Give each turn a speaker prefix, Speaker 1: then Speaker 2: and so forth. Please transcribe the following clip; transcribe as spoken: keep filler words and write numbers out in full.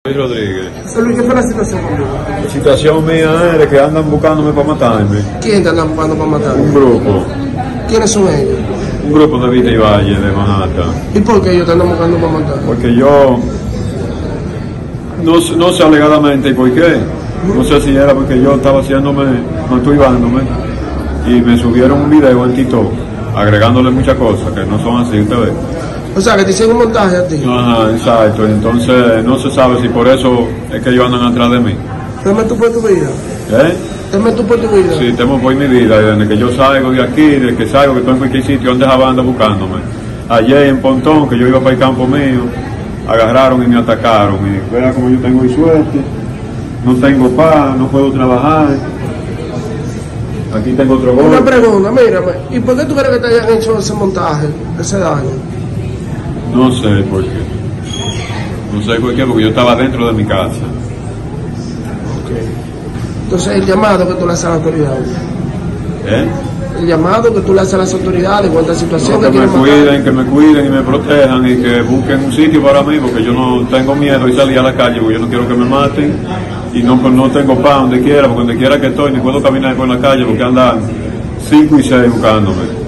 Speaker 1: Luis Rodríguez.
Speaker 2: José Luis, ¿qué fue la situación conmigo?
Speaker 1: La situación mía es de que andan buscándome para matarme.
Speaker 2: ¿Quién te andan buscando para matarme?
Speaker 1: Un grupo.
Speaker 2: ¿Quiénes son ellos?
Speaker 1: Un grupo de Vita y Valle de Manhattan.
Speaker 2: ¿Y por qué ellos te andan buscando para matarme?
Speaker 1: Porque yo no, no sé alegadamente por qué. No sé si era porque yo estaba haciéndome, masturvándome y me subieron un video en TikTok agregándole muchas cosas que no son así, usted ve.
Speaker 2: O sea, que te hicieron un montaje a ti.
Speaker 1: Ajá, exacto. Entonces no se sabe si por eso es que ellos andan atrás de mí.
Speaker 2: Teme tú por tu vida.
Speaker 1: ¿Eh?
Speaker 2: Teme tú por tu vida.
Speaker 1: Sí, temo por mi vida. Desde que yo salgo de aquí, desde que salgo, que estoy en cualquier sitio, antes anda buscándome. Ayer en Pontón, que yo iba para el campo mío, agarraron y me atacaron. Y vea como yo tengo mi suerte. No tengo paz, no puedo trabajar. Aquí tengo otro golpe.
Speaker 2: Una pregunta, mírame. ¿Y por qué tú crees que te hayan hecho ese montaje, ese daño?
Speaker 1: No sé por qué. No sé por qué, porque yo estaba dentro de mi casa.
Speaker 2: Okay. Entonces, el llamado que tú le haces a las autoridades.
Speaker 1: ¿Eh?
Speaker 2: El llamado que tú le haces a las autoridades con esta situación.
Speaker 1: No, que
Speaker 2: que
Speaker 1: me cuiden,
Speaker 2: matar.
Speaker 1: que me cuiden y me protejan y que busquen un sitio para mí, porque yo no tengo miedo de salir a la calle, porque yo no quiero que me maten y no, no tengo paz donde quiera, porque donde quiera que estoy ni puedo caminar por la calle porque andan cinco y seis buscándome.